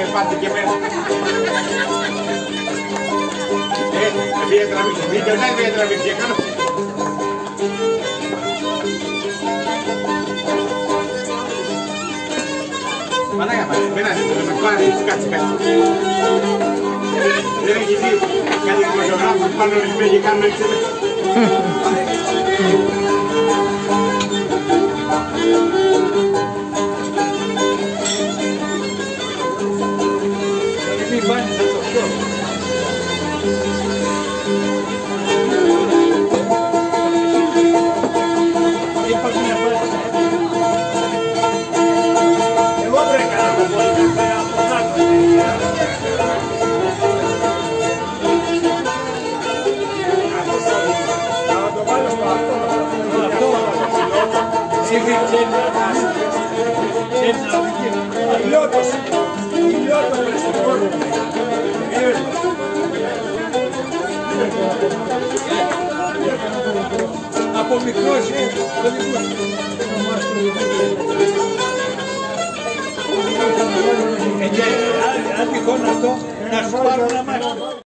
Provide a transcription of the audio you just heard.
πάτε και μέσα. Πήγε τραβήξει, πήγε δεν πήγε τραβήξει, έκανα. Πανάγια πάλι, πέρασε, με πάρει, κάτσε. Δεν έχει δει κάτι δημοσιογράφους πάνω ρυθμί και κάνουν εξέλιξη. Μην πάνε σαν το πιο. Εγώ πρέπει να πω πολύ πέρα από κάτω. Θα το βάλω στο αυτό. Από μικρός αν τυχόν αυτό να σου πάρω να μάθω.